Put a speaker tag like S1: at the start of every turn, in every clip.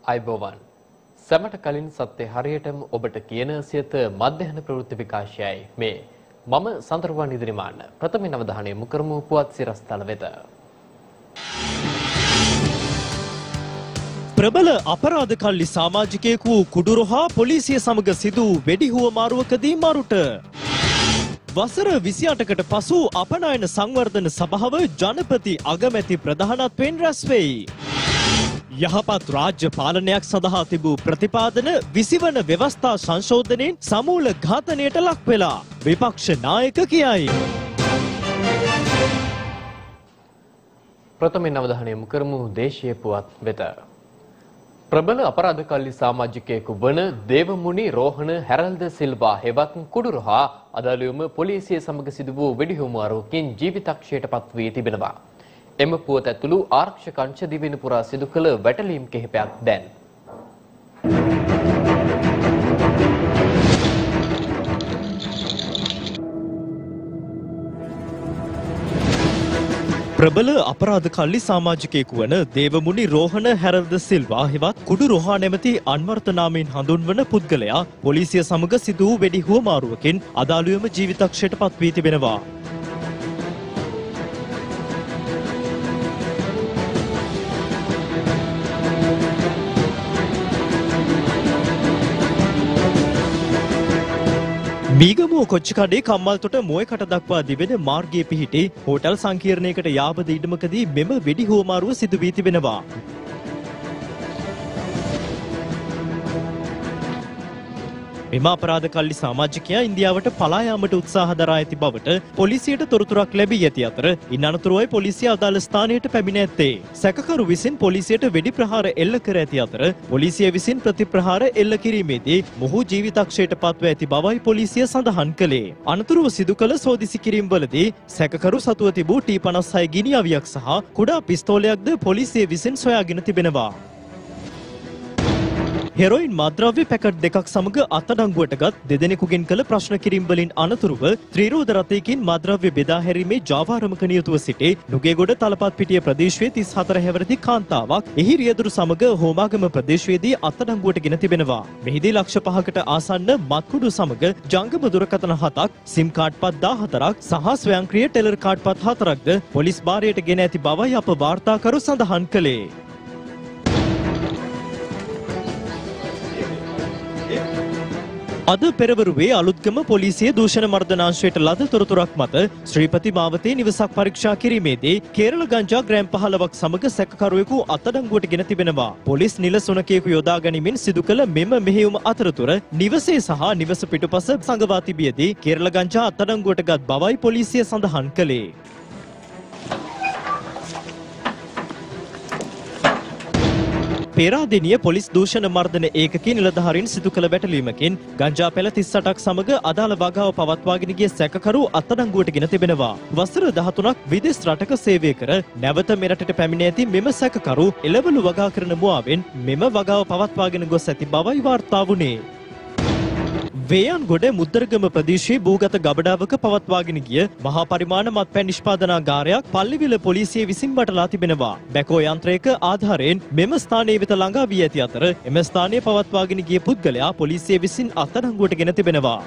S1: අයිබෝවන් සැමට කලින් සත්‍ය හරියටම ඔබට කියන සියත මධ්‍යහන ප්‍රවෘත්ති විකාශයයි මේ මම සඳරුවන් ඉදිරිමාන්න ප්‍රථම අවධානය යොමු කරමු පුවත් සිරස්තල වෙත.
S2: ප්‍රබල අපරාධකල්ලි සමාජිකයෙකු කුඩුරොහා පොලිසිය සමග සිදු වෙඩි හුවමාරුවකදී මරුට. වසර 28කට පසු අපනයන සංවර්ධන සභාව ජනපති අගමැති ප්‍රධානත්වයෙන් රැස් වෙයි. යහපත් රාජ්‍ය පාලනයක් සඳහා තිබූ ප්‍රතිපාදන 20 වන ව්‍යවස්ථා සංශෝධනයෙන් සමූල ඝාතනයට ලක් වෙලා විපක්ෂ නායක කියයි.
S1: ප්‍රථමයෙන් අවධානය යොමු කරමු දේශීය පුවත් වෙත. ප්‍රබල අපරාධකල්ලි සමාජිකයෙකු වන දේවමුනි රෝහණ හැරල්ද සිල්වා හෙවත් කුඩුරොහා අදාළවම පොලිසිය සමග සිදු වූ වෙඩිහුවමාරුවකින් ජීවිතක්ෂයට පත් වී තිබෙනවා. එම පුවත ඇතුළු ආරක්ෂක අංශ දිවින පුරා සිදු කළ වැටලීම් කිහිපයක් දැන්.
S2: ප්‍රබල අපරාධකල්ලි සමාජිකයෙකු වන දේවමුනි රෝහණ හැරල්ද සිල්වා හෙවත් කුඩුරොහා නැමැති අන්වර්ථ නාමයෙන් හඳුන්වන පුද්ගලයා පොලිසිය සමග සිදු වූ වෙඩි හුවමාරුවකින් අදාළවම ජීවිතක්ෂයට පත් වී තිබෙනවා. මීගමුව කොච්චිකඩේ කම්මල්තොට මොයකට දක්වා දිවෙන මාර්ගයේ පිහිටි හෝටල් සංකීර්ණයකට යාබද ඉඩමකදී මෙම වෙඩි හුවමාරුව සිදු වී තිබෙනවා. මෙම අපරාධකල්ලි සමාජිකයා ඉන්දියාවට පලා යාමට උත්සාහ දරා ඇති බවට පොලිසියට තොරතුරක් ලැබී ඇති අතර ඉන් අනතුරුවයි පොලිසිය අදාළ ස්ථානයට පැමිණ ඇත්තේ. සැකකරු විසින් පොලිසියට වෙඩි ප්‍රහාර එල්ල කර ඇති අතර පොලිසිය විසින් ප්‍රතිප්‍රහාර එල්ල කිරීමේදී මොහු ජීවිතක්ෂයට පත්ව ඇති බවයි පොලිසිය සඳහන් කළේ. අනතුරුව සිදු කළ සෝදිසි කිරීම්වලදී සැකකරු සතුව තිබූ T56 ගිනි අවියක් සහ කුඩා පිස්තෝලයක්ද පොලිසිය විසින් සොයාගෙන තිබෙනවා. හෙරොයින් මද්‍රව්‍ය පැකට් දෙකක් සමග අත්අඩංගුවටගත් දෙදෙනෙකුගෙන් කළ ප්‍රශ්න කිරීම් වලින් අනතුරුව ත්‍රිරෝද රථයකින් මද්‍රව්‍ය බෙදා හැරීමේ ජාවාරමක නියුතුව සිටි නුගේගොඩ තලපත්පිටිය ප්‍රදේශයේ 34 හැවිරිදි කාන්තාවක් එහි රියදුරු සමග හෝමාගම ප්‍රදේශයේදී අත්අඩංගුවටගෙන තිබෙනවා. මෙහිදී ලක්ෂ 5කට ආසන්න මත්කුඩු සමග ජංගම දුරකථන 7ක්, සිම් කාඩ් පත් 14ක් සහ ස්වයංක්‍රීය ටෙලර් කාඩ් පත් 4ක්ද පොලිස් භාරයට ගෙන ඇති බවයි අප වාර්තාකරු සඳහන් කළේ. අද පෙරවරුවේ අලුත්ගම පොලිසිය දූෂණ මර්දනාංශයට ලද තොරතුරක් මත ශ්‍රීපති මාවතේ නිවසක් පරීක්ෂා කිරීමේදී කේරළ ගංජා ග්‍රෑම් 15ක් සමග සැකකරුවෙකු අත්අඩංගුවට ගෙන තිබෙනවා. පොලිස් නිල සුනකයෙකු යොදා ගැනීමෙන් සිදු කළ මෙම මෙහෙයුම අතරතුර නිවසේ සහ නිවස පිටුපස සඟවා තිබියදී කේරළ ගංජා අත්අඩංගුවට ගත් බවයි පොලිසිය සඳහන් කළේ. පේරාදෙණිය පොලිස් දූෂණ මර්දන ඒකකයේ නිලධාරීන් සිදු කළ වැටලීමකින් ගංජා පැල 38ක් සමග අදාළ වගාව පවත්වාගෙන ගිය සැකකරු අත්අඩංගුවට ගෙන තිබෙනවා. වසර 13ක් විදේශ රටක සේවය කර නැවත මෙරටට පැමිණ ඇති මෙම සැකකරු එළවලු වගා කරන මුවාවෙන් මෙම වගාව පවත්වාගෙන ගොස් ඇති බවයි වාර්තා වුණේ. වේයන්ගොඩ මුද්දරගම ප්‍රදේශයේ භූගත ගබඩාවක පවත්වාගෙන ගිය මහා පරිමාණ මත්පැන් නිෂ්පාදනාගාරයක් පල්ලිවිල පොලිසිය විසින් බටලා තිබෙනවා. බැකෝ යන්ත්‍රයක ආධාරයෙන් මෙම ස්ථානයේ වෙත ළඟා වී ඇති අතර එම ස්ථානයේ පවත්වාගෙන ගිය පුද්ගලයා පොලිසිය විසින් අත්අඩංගුවට ගෙන තිබෙනවා.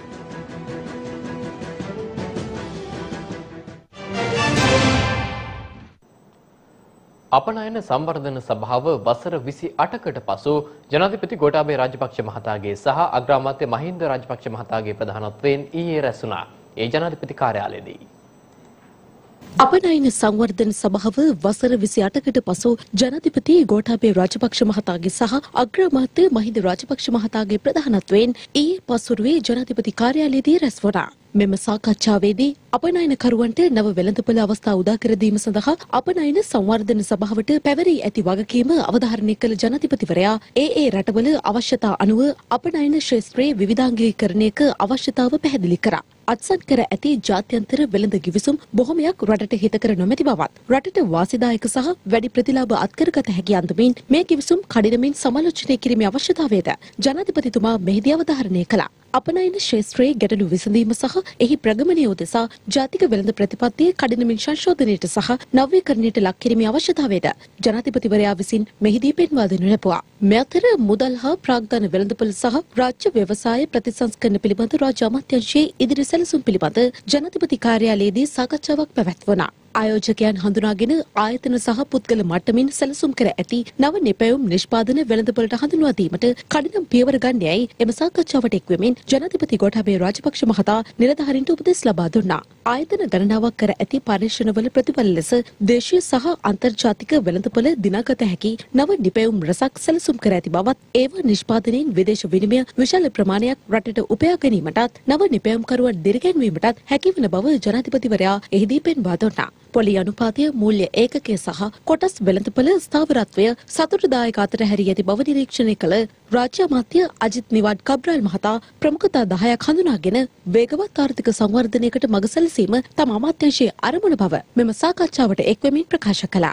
S1: අපනයන සංවර්ධන සභාව වසර 28කට පසු ජනාධිපති ගෝඨාභය රාජපක්ෂ මහතාගේ සහ අග්‍රාමාත්‍ය මහින්ද රාජපක්ෂ මහතාගේ ප්‍රධානත්වයෙන් ඊයේ රැස් වුණා. ඒ ජනාධිපති කාර්යාලයේදී
S3: අපනයන සංවර්ධන සභාව වසර 28කට පසු ජනාධිපති ගෝඨාභය රාජපක්ෂ මහතාගේ සහ අග්‍රාමාත්‍ය මහින්ද රාජපක්ෂ මහතාගේ ප්‍රධානත්වයෙන් ඊයේ පසුරුවේ ජනාධිපති කාර්යාලයේදී රැස් වුණා. මෙම සාකච්ඡාවේදී අපනයනකරුවන්ට නව වෙළඳපොළ අවස්ථා උදා කර දීම සඳහා අපනයන සංවර්ධන සභාවට පැවරී ඇති වගකීම අවධාරණය කළ ජනාධිපතිවරයා ඒ රටවල අවශ්‍යතා අනුව අපනයන ශාස්ත්‍රයේ විවිධාංගීකරණයක අවශ්‍යතාව පැහැදිලි කරා. අත්සන් කර ඇති ජාත්‍යන්තර වෙළඳ ගිවිසුම් බොහොමයක් රටට හිතකර නොමැති බවත් රටට වාසිදායක සහ වැඩි ප්‍රතිලාභ අත්කරගත හැකි අන්දමින් මේ ගිවිසුම් කඩිනමින් සමාලෝචනය කිරීමේ අවශ්‍යතාවයද ජනාධිපතිතුමා මෙහිදී අවධාරණය කළා. අපනයන ශේත්‍රයේ ගැටලු විසඳීම සහ එහි ප්‍රගමනය උදෙසා ජාතික වෙළඳ ප්‍රතිපත්තිය කඩිනමින් සංශෝධනයට සහ නව්‍යකරණයට ලක් කිරීමේ අවශ්‍යතාවයට ජනාධිපතිවරයා විසින් මෙහිදී පෙන්වා දෙනු ලැබුවා. මේ අතර මුදල් හා ප්‍රාග්ධන වෙළඳපොළ සහ රාජ්‍ය ව්‍යවසාය ප්‍රතිසංස්කරණ පිළිබඳ රාජ්‍ය අමාත්‍යාංශයේ ඉදිරි සැලසුම් පිළිබඳ ජනාධිපති කාර්යාලයේදී සාකච්ඡාවක් පැවැත්වුණා. ආයෝජකයන් හඳුනාගෙන ආයතන සහ පුද්ගල මට්ටමින් සැලසුම් කර ඇති නව නිපැයුම් නිෂ්පාදන වෙළඳපොළට හඳුන්වා දීමට කඩිනම් පියවර ගන්නයයි එම සාකච්ඡාවට එක්වෙමින් ජනාධිපති ගෝඨාභය රාජපක්ෂ මහතා නිලධාරීන්ට උපදෙස් ලබා දුන්නා. ආයතන ගණනාවක් කර ඇති පරීක්ෂණවල ප්‍රතිඵල ලෙස දේශීය සහ අන්තර්ජාතික වෙළඳපොළ දිනාගත හැකි නව නිපැයුම් රසක් සැලසුම් කර ඇති බවත් ඒව නිෂ්පාදනයෙන් විදේශ විනිමය විශාල ප්‍රමාණයක් රටට උපයා ගැනීමටත් නව නිපැයුම්කරුවන් දිරිගැන්වීමටත් හැකිවන බව ජනාධිපතිවරයා එහිදී පෙන්වා දුන්නා. පොලි අනුපාතය මූල්‍ය ඒකකය සහ කොටස් වෙළඳපොළ ස්ථාවරත්වය සතුටුදායක අතර හැරී ඇති බව නිරීක්ෂණය කළ රාජ්‍ය අමාත්‍ය අජිත් නිවාඩ් කබ්‍රාල් මහතා ප්‍රමුඛතා 10ක් හඳුනාගෙන වේගවත් ආර්ථික සංවර්ධනයකට මඟ සැලසීම තම අමාත්‍යාංශයේ අරමුණ බව මෙම සාකච්ඡාවට එක්වෙමින් ප්‍රකාශ කළා.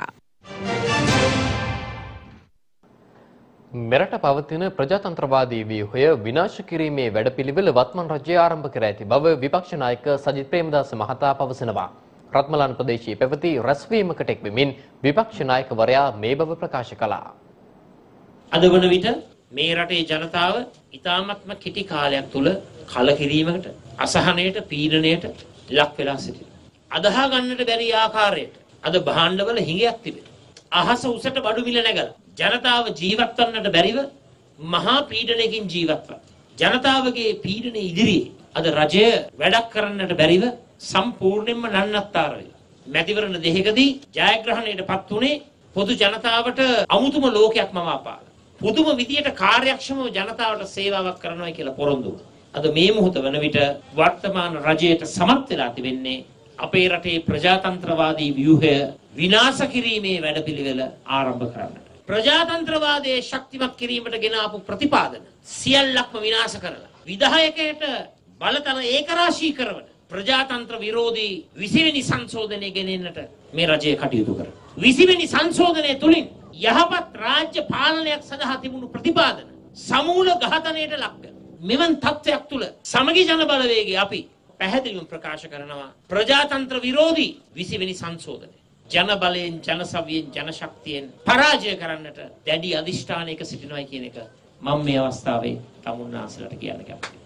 S1: මෙරට පවතින ප්‍රජාතන්ත්‍රවාදී ව්‍යුහය විනාශ කිරීමේ වැඩපිළිවෙල වත්මන් රජය ආරම්භ කර ඇති බව විපක්ෂ නායක සජිත් ප්‍රේමදාස මහතා පවසනවා. රත්මලාන ප්‍රදේශයේ පැවති රැස්වීමකට එක්වෙමින් විපක්ෂ නායකවරයා මේ බව ප්‍රකාශ කළා.
S4: අද වන විට මේ රටේ ජනතාව ඉතාමත්ම කෙටි කාලයක් තුල කලකිරීමකට, අසහනයට, පීඩනයට ලක් වෙලා සිටිනවා. අදහා ගන්නට බැරි ආකාරයට අද භාණ්ඩවල හිඟයක් තිබෙනවා. අහස උසට බඩු මිල නැගලා ජනතාව ජීවත් වන්නට බැරිව මහා පීඩනයකින් ජීවත් වන. ජනතාවගේ පීඩන ඉදිරියේ අද රජය වැඩක් කරන්නට බැරිව සම්පූර්ණයෙන්ම නන්නත්තර වෙලා. මැතිවරණ දෙකකදී ජයග්‍රහණයටපත් උනේ පොදු ජනතාවට අමුතුම ලෝකයක් මම අපාලා. පුදුම විදියට කාර්යක්ෂමව ජනතාවට සේවාවක් කරනවා කියලා පොරොන්දු වුණා. අද මේ මොහොත වන විට වර්තමාන රජයට සමත් වෙලා තිබෙන්නේ අපේ රටේ ප්‍රජාතන්ත්‍රවාදී ව්‍යුහය විනාශ කිරීමේ වැඩපිළිවෙල ආරම්භ කරන්නට. ප්‍රජාතන්ත්‍රවාදයේ ශක්තිමත් කිරීමට ගෙන ආපු ප්‍රතිපාදන සියල්ලක්ම විනාශ කරලා විධායකයට බලතල ඒකරාශී කරවන ප්‍රජාතන්ත්‍ර විරෝධී 20 වෙනි සංශෝධනය ගෙනෙන්නට මේ රජය කටයුතු කරනවා. 20 වෙනි සංශෝධනය තුලින් යහපත් රාජ්‍ය පාලනයක් සඳහා තිබුණු ප්‍රතිපාදන සමූල ඝාතනයට ලක් වෙනවා. මෙවන් තත්ත්වයක් තුල සමගි ජන බලවේගය අපි පැහැදිලිවම ප්‍රකාශ කරනවා ප්‍රජාතන්ත්‍ර විරෝධී 20 වෙනි සංශෝධනය ජන බලයෙන්, ජන සවියෙන්, ජන ශක්තියෙන් පරාජය කරන්නට දැඩි අධිෂ්ඨානයක සිටිනවායි කියන එක මම මේ අවස්ථාවේ තමුන්නාසලට කියන්න කැමතියි.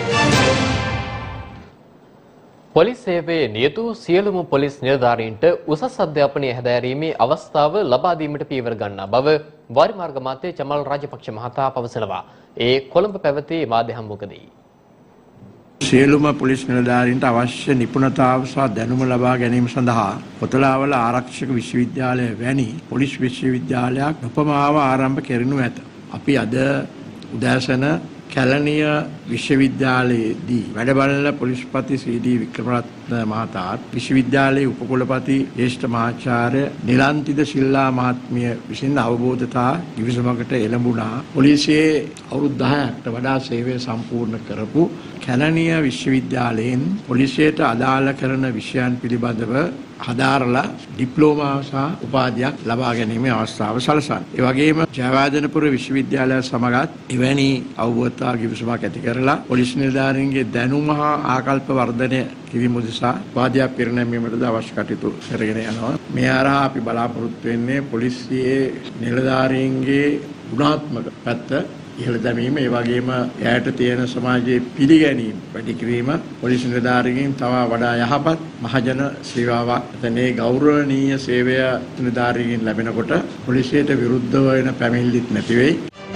S1: පොලිස් සේවයේ නියතු සියලුම පොලිස් නිලධාරීන්ට උසස් අධ්‍යාපනය හැදෑරීමේ අවස්ථාව ලබා දීමට පියවර ගන්නා බව වාරිමාර්ග මාත්‍ය චමල් රාජපක්ෂ මහතා පවසනවා. ඒ කොළඹ පැවති මාධ්‍ය හමුවකදී
S5: සියලුම පොලිස් නිලධාරීන්ට අවශ්‍ය නිපුණතාව සහ දැනුම ලබා ගැනීම සඳහා කොතලාවල ආරක්ෂක විශ්වවිද්‍යාලය වැනි පොලිස් විශ්වවිද්‍යාලයක් උපමාව ආරම්භ කෙරෙනු ඇත. අපි අද උදෑසන කැලණිය විශ්වවිද්‍යාලයේදී වැඩ බලන පොලිස්පති සී.ඩී. වික්‍රමරත්න මහතාත් විශ්වවිද්‍යාලයේ උපකුලපති ජ්‍යෙෂ්ඨ මහාචාර්ය නිලන්තිද සිල්ලා මහත්මිය විසින් අවබෝධතා කිවිසුමකට එළඹුණා. පොලිසියේ අවුරුදු 10කට වඩා සේවය සම්පූර්ණ කරපු කැලණිය විශ්වවිද්‍යාලයෙන් පොලිසියට අදාළ කරන විෂයන් පිළිබඳව හදාරලා ඩිප්ලෝමා සහ උපාධියක් ලබා ගැනීමේ අවස්ථාව සලසන. ඒ වගේම ජයවර්ධනපුර විශ්වවිද්‍යාලය සමගත් එවැනි අවබෝධතා කිවිසුමක් ඇති කරලා පොලිස් නිලධාරීන්ගේ දැනුම හා ආකල්ප වර්ධනය කිරීම උදෙසා උපාධියක් පිරිනැමීමටද අවශ්‍ය කටයුතු කරගෙන යනවා. මේ හරහා අපි බලාපොරොත්තු වෙන්නේ පොලිසියේ නිලධාරීන්ගේ ගුණාත්මක පැත්ත ඉහළ දැමීම, ඒ වගේම එයාට තියෙන සමාජයේ පිළිගැනීම වැඩි කිරීම, පොලිස් නිලධාරීන්ගෙන් තව වඩා යහපත් මහජන සේවාවක් එතනේ ගෞරවනීය සේවය නිලධාරීන්ගෙන් ලැබෙනකොට පොලිසියට විරුද්ධව වෙන පැමිණිලිත් නැති වෙයි.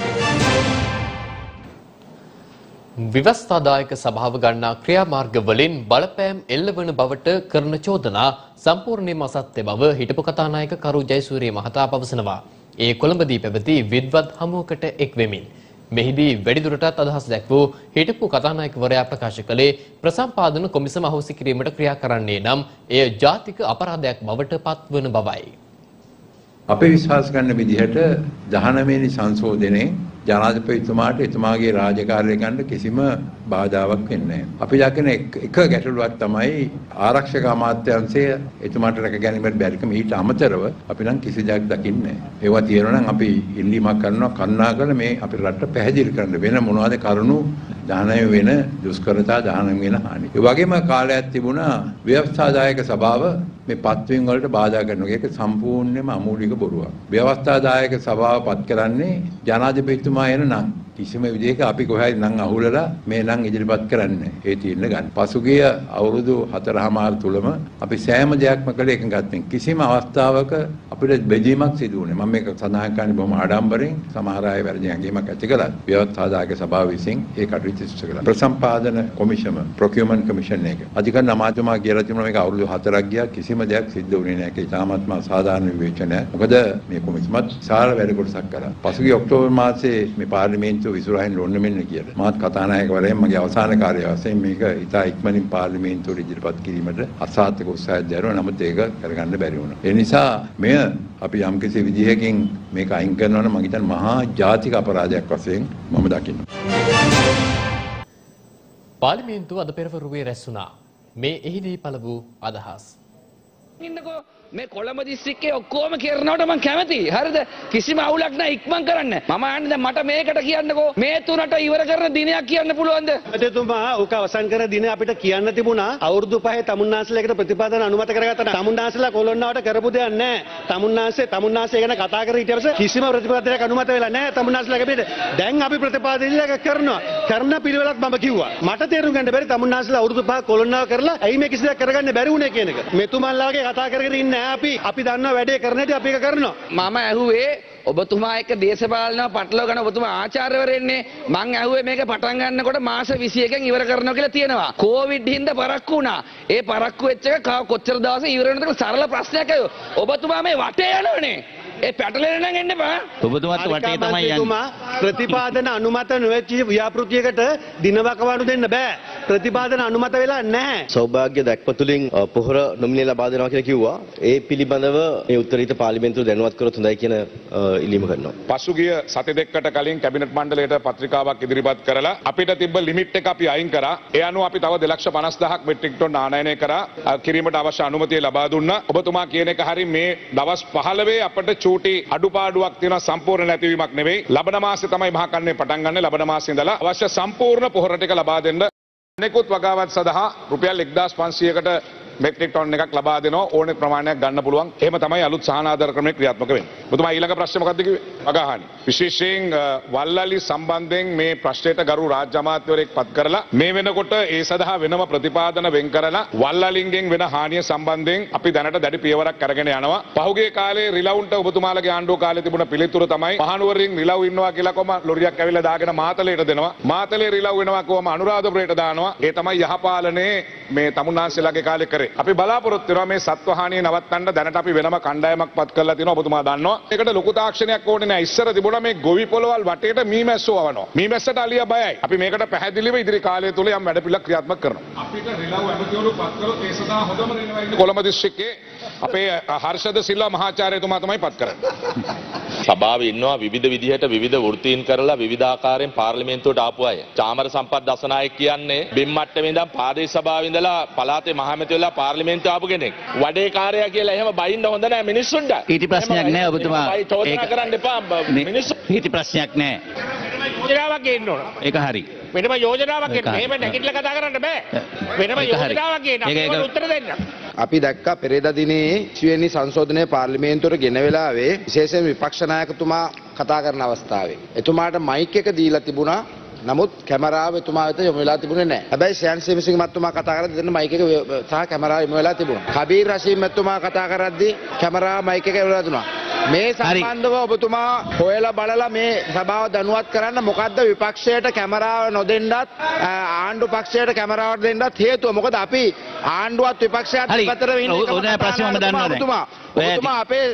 S1: විවස්ථාදායක සභාව ගන්නා ක්‍රියාමාර්ග වලින් බලපෑම් එල්ලවන බවට කරන චෝදනා සම්පූර්ණයෙන්ම අසත්‍ය බව හිටපු කතානායක කරු ජයසූරිය මහතා පවසනවා. ඒ කොළඹදී පැවති විද්වත් හමුවකට එක් වෙමින් මෙහිදී වැඩිදුරටත් අදහස් දැක්වූ හිටපු කතානායකවරයා ප්‍රකාශ කළේ ප්‍රසම්පාදන කොමිසම අහෝසි කිරීමට ක්‍රියා කරන්නේ නම් එය ජාතික අපරාධයක් බවට පත්වන බවයි.
S6: අපේ විශ්වාස කරන විදිහට 19 වෙනි සංශෝධනයේ ජනාධිපතිතුමාට එතුමාගේ රාජකාරිය ගන්න කිසිම බාධාවක් වෙන්නේ නැහැ. අපි දකින එක ගැටලුවක් තමයි ආරක්ෂක අමාත්‍යාංශය එතුමාට රැක ගැනීමට බැරිකම. ඊට අමතරව අපි නම් කිසි දෙයක් දකින්නේ නැහැ. ඒවා තියෙනවා නම් අපි ඉල්ලීමක් කරනවා කරුණාකරලා මේ අපේ රටට පැහැදිලි කරන්න වෙන මොනවද කරුණු දහනය වෙන දුෂ්කරතා දහනය වෙන හානි. ඒ වගේම කාලයක් තිබුණා ව්‍යවස්ථාදායක සභාව මේ පත්වීම් වලට බාධා කරනවා. ඒක සම්පූර්ණයෙන්ම අමූලික බොරුවක්. ව්‍යවස්ථාදායක සභාව පත් කරන්නේ ජනාධිපතිතුමා එන නම් කිසිම විදිහක අපි කොහේ නම් අහුලලා මේ නම් ඉදිරිපත් කරන්නේ ඒ තීරණ ගන්න. පසුගිය අවුරුදු 4මාර තුලම අපි සෑම දෙයක්ම කළේ එකඟත්වයෙන්. කිසිම අවස්ථාවක අපිට බෙදීමක් සිදු වුණේ. මම මේක සඳහන් කරන්නේ බොහොම ආඩම්බරෙන් සමහර අය වැරදි ඇඟීමක් ඇති කළා. ව්‍යවස්ථාදායක සභාව විසින් ඒ කටයුතු සිදු කළා. ප්‍රසම්පාදන කොමිෂම procurement commission එක. අධිකරණ අමාත්‍යතුමා කියලා තිබුණා මේක අවුරුදු 4ක් ගියා කිසිම දෙයක් සිද්ධ වුණේ නැහැ. ඒක ඉතාමත්ම සාධාරණ විවේචනයක්. මොකද මේ කොමිෂමත් විශාල වැඩ කොටසක් කළා. පසුගිය ඔක්තෝබර් මාසයේ මේ පාර්ලිමේන්තුව විසුරහින් ලොන්න මෙන්න කියලා. මාත් කතානායකවරයෙක් මගේ අවසාන කාර්යය වශයෙන් මේක ඉතා ඉක්මනින් පාර්ලිමේන්තුවට ඉදිරිපත් කිරීමට අසාර්ථක උත්සාහයක් දැරුවා. නමුත් ඒක කරගන්න බැරි වුණා. ඒ නිසා මෙය අපි යම්කිසි විදිහකින් මේක අයින් කරනවා නම් මම හිතන්නේ මහා ජාතික අපරාධයක් වශයෙන් මම දකිනවා.
S1: පාර්ලිමේන්තුව අද පෙරවරුවේ රැස් වුණා. මේ එහිදී පළ වූ අදහස්.
S7: ඉන්නකෝ මේ කොළඹ දිස්ත්‍රික්කයේ ඔක්කොම කරනවට මම කැමතියි. හරිද? කිසිම අවුලක් නැහැ ඉක්මන් කරන්න. මම අහන්නේ දැන් මට මේකට කියන්නකෝ. මේ තුනට ඉවර කරන දිනයක් කියන්න පුළුවන්ද?
S8: එතුමා ඕක අවසන් කරන දින අපිට කියන්න තිබුණා අවුරුදු 5 තමුන්නාන්සේලාකට ප්‍රතිපාදන අනුමත කරගත්තා. තමුන්නාන්සේලා කොළොන්නාවට කරපු දෙයක් නැහැ. තමුන්නාන්සේ ගැන කතා කර ඊට පස්සේ කිසිම ප්‍රතිපාදනයක් අනුමත වෙලා නැහැ තමුන්නාන්සේලාගේ පිට. දැන් අපි ප්‍රතිපාදනයක් කරනවා. කරන පිළිවෙලක් මම කිව්වා. මට තේරුම් ගන්න බැරි තමුන්නාන්සේලා අවුරුදු 5 කොළොන්නාව කරලා ඇයි මේ කිසි දෙයක් කරගන්න බැරි වුණේ කියන එක. මෙතුමන්ලාගේ කතා කරගෙන ඉන්නේ අපි දන්නවා වැඩේ කරන හැටි අපි ඒක කරනවා.
S7: මම ඇහුවේ ඔබතුමා එක්ක දේශපාලනව පටලව ගන්න ඔබතුමා ආචාර්යවරයෙන්නේ. මං ඇහුවේ මේක පටන් ගන්නකොට මාස 21කින් ඉවර කරනවා කියලා තියෙනවා. කොවිඩ් හින්දා පරක්කු වුණා. ඒ පරක්කු වෙච්ච එක කොච්චර දවසක ඉවර වෙනවද කියලා සරල ප්‍රශ්නයක් අයෝ. ඔබතුමා මේ වටේ යනවනේ. ඒ පැටලෙන නම් එන්න බෑ.
S8: ඔබතුමාත් වටේ තමයි යන්නේ. ප්‍රතිපාදන අනුමත නොවෙච්ච ව්‍යාපෘතියකට දිනවකවානු දෙන්න බෑ. ප්‍රතිපාදන අනුමත වෙලා නැහැ.
S9: සෞභාග්‍ය දැක්පතුලින් පොහොර නොමිලේ ලබා දෙනවා කියලා කිව්වා. ඒ පිළිබඳව මේ උත්තරීත පාර්ලිමේන්තුව දැනුවත් කරොත් හොඳයි කියන ඉල්ලීම කරනවා.
S10: පසුගිය සති දෙකකට කලින් කැබිනට් මණ්ඩලයට පත්‍රිකාවක් ඉදිරිපත් කරලා අපිට තිබ්බ ලිමිට් එක අපි අයින් කරා. ඒ අනුව අපි තව 2,50,000ක් මෙට්‍රික් ටොන් ආනයනය කරා. කිරීමට අවශ්‍ය අනුමැතිය ලබා දුන්නා. ඔබතුමා කියන එක හරිය මේ දවස් 15 අපිට චූටි අඩුපාඩුවක් තියෙනවා සම්පූර්ණ නැතිවීමක් නෙවෙයි. ලබන මාසේ තමයි මහකන්නේ පටන් ගන්න. ලබන මාසේ ඉඳලා අවශ්‍ය සම්පූර්ණ පොහොර ටික ලබා දෙන්න. අනෙකුත් වගාවත් සඳහා රුපියල් 1,500කට මෙට්‍රික් ටොන් එකක් ලබා දෙනවා. ඕනෙ ප්‍රමාණයක් ගන්න පුළුවන්. එහෙම තමයි අලුත් සහනාධාර ක්‍රමයක් ක්‍රියාත්මක වෙන්නේ. ඔබතුමා ඊළඟ ප්‍රශ්නේ මොකක්ද කිව්වේ? වගහානි. විශේෂයෙන් වල්ලලි සම්බන්ධයෙන් මේ ප්‍රශ්නයට ගරු රාජ්‍ය අමාත්‍යවරයෙක් පත් කරලා මේ වෙනකොට ඒ සඳහා වෙනම ප්‍රතිපාදන වෙන් කරලා වල්ලලින්ගෙන් වෙන හානිය සම්බන්ධයෙන් අපි දැනට දැඩි පියවරක් අරගෙන යනවා. පහුගිය කාලේ රිලවුන්ට ඔබතුමාලගේ ආණ්ඩුව කාලේ තිබුණ පිළිතුර තමයි මහනුවරින් රිලව් ඉන්නවා කියලා කොම ලොරියක් ඇවිල්ලා දාගෙන මාතලේට දෙනවා. මාතලේ රිලව් වෙනවා කොම අනුරාධපුරයට දානවා. ඒ තමයි යහපාලනේ මේ තමුන්නාන්සේලාගේ කාලේ කරේ. අපි බලාපොරොත්තු වෙනවා මේ සත්වහානිය නවත්තන්න දැනට අපි වෙනම කණ්ඩායමක් පත් කරලා තිනවා. ඔබතුමා දන්නවා. ඒකට ලොකු තාක්ෂණයක් ඕනේ නැහැ. ඉස්සර තිබුණා මේ ගොවි පොළවල් වටේට මීමැස්සෝ වවනවා. මීමැස්සට අලියා බයයි. අපි මේකට පැහැදිලිව ඉදිරි කාලය තුල යම් වැඩපිළිවෙලක් ක්‍රියාත්මක කරනවා. අපිට රිලව් ඇමතිවරු පත් කරොත් ඒ සඳහා හොඳම රිලව් ඉන්නේ කොළඹ දිස්ත්‍රික්කයේ අපේ හර්ෂද සිල්වා මහාචාර්යතුමා තමයි පත් කරන්නේ.
S11: සභාවේ ඉන්නවා විවිධ විදිහට විවිධ වෘත්තීන් කරලා විවිධාකාරයෙන් පාර්ලිමේන්තුවට ආපු අය. චාමර සම්පත් දසනායක කියන්නේ බිම් මට්ටමේ ඉඳන් ප්‍රාදේශ සභාවේ ඉඳලා පළාතේ මහමැති වෙලා පාර්ලිමේන්තුව ආපු කෙනෙක්. වඩේ කාර්යය කියලා එහෙම බයින්න හොඳ නැහැ මිනිස්සුන්ට.
S12: ඊට ප්‍රශ්නයක් නැහැ ඔබතුමා.
S11: ඒක කරන්න එපා මිනිස්සු.
S12: ඊට ප්‍රශ්නයක් නැහැ.
S4: යෝජනාවක් ගේන්න ඕන.
S12: ඒක හරි.
S4: වෙනම යෝජනාවක් ගේන්න. එහෙම නැගිටලා කතා කරන්න බෑ. වෙනම යෝජනාවක් ගේන්න. අපිට උත්තර දෙන්න.
S13: අපි දැක්කා පෙරේදා දිනේ 20 වෙනි සංශෝධනයේ පාර්ලිමේන්තුවට ගෙන වෙලාවේ විශේෂයෙන් විපක්ෂ නායකතුමා කතා කරන අවස්ථාවේ එතුමාට මයික් එක දීලා තිබුණා. නමුත් කැමරාව එතුමා වෙත යොමු වෙලා තිබුණේ නැහැ. හැබැයි ෂයන් සේමසිංහ මහත්මයා කතා කරද්දී දෙන්න මයික් එක සහ කැමරාව යොමු වෙලා තිබුණා. කබීර් රෂීද් මහත්මයා කතා කරද්දී කැමරාව මයික් එක යොමු වෙලා තිබුණා. මේ සම්බන්ධව ඔබතුමා හොයලා බලලා මේ සභාව දැනුවත් කරන්න මොකද්ද විපක්ෂයට කැමරාව නොදෙන්නත් ආණ්ඩු පක්ෂයට කැමරාව දෙන්නත් හේතුව මොකද අපි ආණ්ඩුවත් විපක්ෂයත් දෙපතර ඉන්නේ
S12: ප්‍රශ්න මම දන්නවා දැන්
S13: ඔබතුමා අපේ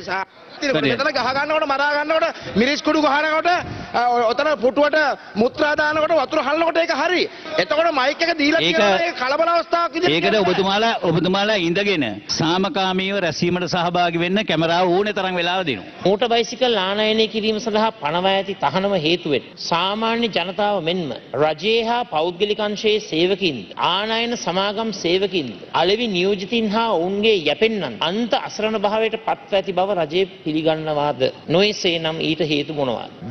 S13: මෙතන ගහ ගන්නකොට මරා ගන්නකොට මිරිස් කුඩු ගහනකොට ඔතන පුටුවට මුත්‍රා දානකොට වතුර හල්නකොට ඒක හරි. එතකොට මයික් එක දීලා තියෙනවා ඒක කලබල අවස්ථාවක් විදිහට.
S12: ඒකට ඔබතුමාලා ඉඳගෙන සාමකාමීව රැස්වීමට සහභාගී වෙන්න කැමරාව ඕනේ තරම් වෙලාව දෙනවා.
S4: මෝටර් බයිසිකල් ආනයනය කිරීම සඳහා පනවා ඇති තහනම හේතුවෙන් සාමාන්‍ය ජනතාව මෙන්ම රජයේ හා පෞද්ගලික අංශයේ සේවකින් ආනයන සමාගම් සේවකින් අලෙවි නියෝජිතින් හා ඔවුන්ගේ යැපෙන්නන් අන්ත අසරණ භාවයට පත්ව ඇති බව රජයේ පිළිගන්නවාද නොයසේ නම් ඊට හේතු මොනවාද? දේශීය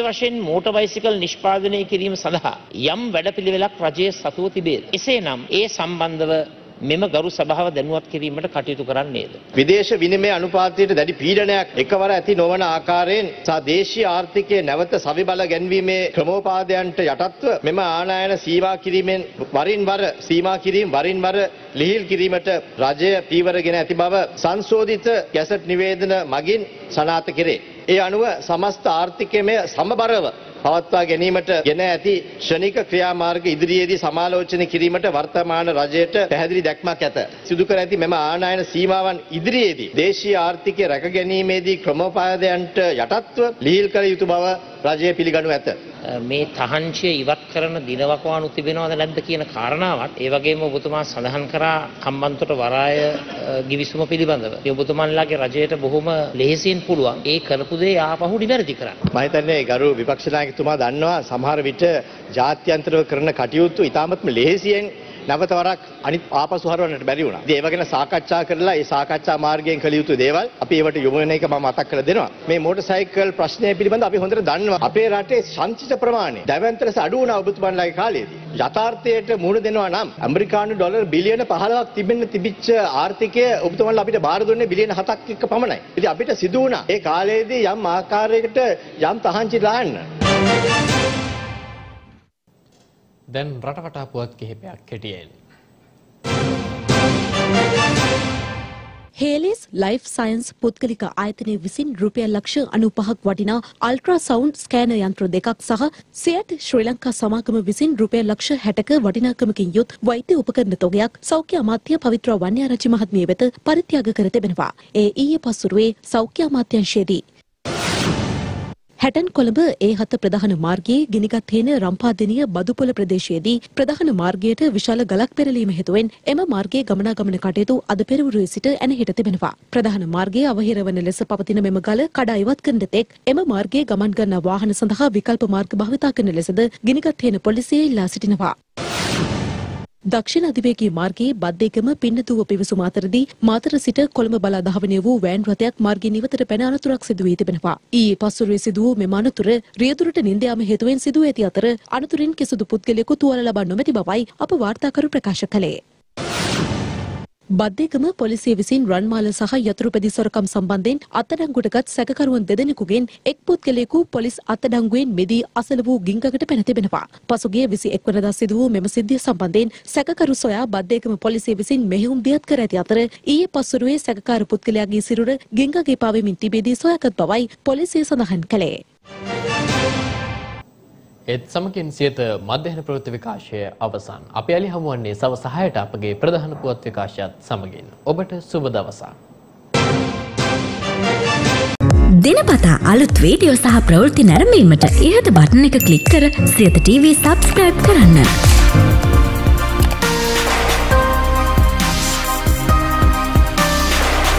S4: වශයෙන් මෝටර් බයිසිකල් නිෂ්පාදනය කිරීම සඳහා යම් වැඩපිළිවෙලක් රජයේ සතුව තිබේද? එසේනම් ඒ සම්බන්ධව මෙම ගරු සභාව දැනුවත් කිරීමට කටයුතු කරන්නේද?
S9: විදේශ විනිමය අනුපාතයට දැඩි පීඩනයක් එකවර ඇති නොවන ආකාරයෙන් සහ දේශීය ආර්ථිකයේ නැවත සවිබල ගැන්වීමේ ක්‍රමෝපාදයන්ට යටත්ව මෙම ආනයන සීමා කිරීමෙන් වරින් වර ලිහිල් කිරීමට රජය පීවරගෙන ඇති බව සංශෝධිත ගැසට් නිවේදන මගින් සනාථ කෙරේ. ඒ අනුව සමස්ත ආර්ථිකයේම සමබරව පවත්වා ගැනීමට ගෙන ඇති ශ්‍රණික ක්‍රියාමාර්ග ඉදිරියේදී සමාලෝචනය කිරීමට වර්තමාන රජයට පැහැදිලි දැක්මක් ඇත. සිදු කර ඇති මෙම ආනයන සීමාවන් ඉදිරියේදී දේශීය ආර්ථිකය රැක ගැනීමේදී ක්‍රමෝපාදයන්ට යටත්ව ලිහිල් කළ යුතු බව රජය පිළිගනු ඇත.
S4: මේ තහංචිය ඉවත් කරන දිනවකවානු තිබෙනවද නැද්ද කියන කාරණාවත් ඒ වගේම ඔබතුමා සඳහන් කරා හම්බන්තොට වරාය ගිවිසුම පිළිබඳව. ඒ ඔබතුමාලාගේ රජයට බොහොම ලෙහෙසියෙන් පුළුවන් ඒ කරපු දේ ආපහු නිවැරදි කරන්න.
S9: මම හිතන්නේ ගරු විපක්ෂ නායකතුමා දන්නවා සමහර විට ජාත්‍යන්තරව කරන කටයුතු ඉතාමත්ම ලෙහෙසියෙන් නැවත වරක් අනිත් ආපසු හරවන්නට බැරි වුණා. ඉතින් ඒ වගේන සාකච්ඡා කරලා ඒ සාකච්ඡා මාර්ගයෙන් කළ යුතු දේවල් අපි ඒවට යොමු වෙන එක මම මතක් කරලා දෙනවා. මේ මෝටර් සයිකල් ප්‍රශ්නය පිළිබඳව අපි හොඳට දන්නවා. අපේ රටේ සංචිත ප්‍රමාණය දැවැන්තර අඩු වුණා ඔබතුමන්ලාගේ කාලයේදී. යථාර්ථයට මුහුණ දෙනවා නම් ඇමරිකානු ඩොලර් බිලියන 15ක් තිබිච්ච ආර්ථිකය ඔබතුමන්ලා අපිට බාර දුන්නේ බිලියන 7ක් එක්ක පමණයි. ඉතින් අපිට සිදු වුණා ඒ කාලයේදී යම් ආකාරයකට යම් තහංචි දාන්න.
S1: දැන් රටවටා පුවත් කිහිපයක් කෙටියෙන්.
S3: හේලිස් ලයිෆ් සයන්ස් පුද්ගලික ආයතනය විසින් රුපියල් ලක්ෂ 95ක් වටිනා අල්ට්‍රාසවුන්ඩ් ස්කෑනර් යන්ත්‍ර දෙකක් සහ සියට් ශ්‍රී ලංකා සමාගම විසින් රුපියල් ලක්ෂ 60ක වටිනාකමකින් යුත් වෛද්‍ය උපකරණ තොගයක් සෞඛ්‍ය අමාත්‍ය පවිත්‍රා වන්‍යාරච්චි මහත්මිය වෙත පරිත්‍යාග කර තිබෙනවා. ඒ ඊයේ පසුරුවේ සෞඛ්‍ය අමාත්‍යාංශයේදී හැටන් කොළඹ ඒ7 ප්‍රධාන මාර්ගයේ ගිනිගත් හේන රම්පාදෙනිය බදුපොළ ප්‍රදේශයේදී ප්‍රධාන මාර්ගයට විශාල ගලක් පෙරලීම හේතුවෙන් එම මාර්ගයේ ගමනාගමන කටයුතු අද පෙරවරුවේ සිට එනහිට තිබෙනවා. ප්‍රධාන මාර්ගයේ අවහිරවන ලෙස පවතින මෙම ගල කඩා ඉවත් කරන තෙක් එම මාර්ගයේ ගමන් කරන වාහන සඳහා විකල්ප මාර්ග භාවිතා කරන ලෙසද ගිනිගත් හේන පොලිසිය ඉල්ලා සිටිනවා. දක්ෂිණ අධිවේගී මාර්ගයේ බද්දේගම පින්නතුව පිවිසුම අතරදී මාතර සිට කොළඹ බලා ධාවනය වූ වෑන් රථයක් මාර්ගයේ නිවතට පැන අනතුරක් සිදු වී තිබෙනවා. ඊයේ පසුරුවේ සිදු වූ මෙම අනතුර රියදුරට නින්ද යාම හේතුවෙන් සිදු වී ඇති අතර අනතුරින් කිසිදු පුද්ගලයෙකු තුවාල ලබා නොමැති බවයි අප වාර්තාකරු ප්‍රකාශ කළේ. බද්දේගම පොලිසිය විසින් රන්මාල සහ යතුරුපැදි සොරකම් සම්බන්ධයෙන් අත්අඩංගුවටගත් සැකකරුවන් දෙදෙනෙකුගෙන් එක් පුද්ගලයෙකු පොලිස් අත්අඩංගුවෙන් මිදී අසල වූ ගින්ගකට පැන තිබෙනවා. පසුගිය 21 වෙනිදා සිදු වූ මෙම සිද්ධිය සම්බන්ධයෙන් සැකකරු සොයා බද්දේගම පොලිසිය විසින් මෙහෙයුම් දියත් කර ඇති අතර ඊයේ පසුරුවේ සැකකාර පුද්ගලයාගේ සිරුර ගින්ගගේ පාවෙමින් තිබෙදී සොයාගත් බවයි පොලිසිය සඳහන් කළේ.
S1: ඒත් සමගින් සියත මධ්‍යහන ප්‍රවෘත්ති විකාශය අවසන්. අපි අලි හමුවන්නේ සවස් 6ට අපගේ ප්‍රධාන පුවත් විකාශයත් සමගින්. ඔබට සුබ දවසක්.
S14: දිනපතා අලුත් වීඩියෝ සහ ප්‍රවෘත්ති නැරඹීමට ඉහත බටන් එක ක්ලික් කර සියත TV subscribe කරන්න.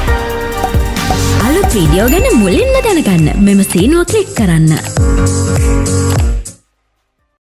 S14: අලුත් වීඩියෝ ගැන මුලින්ම දැනගන්න මෙම සීනුව ක්ලික් කරන්න.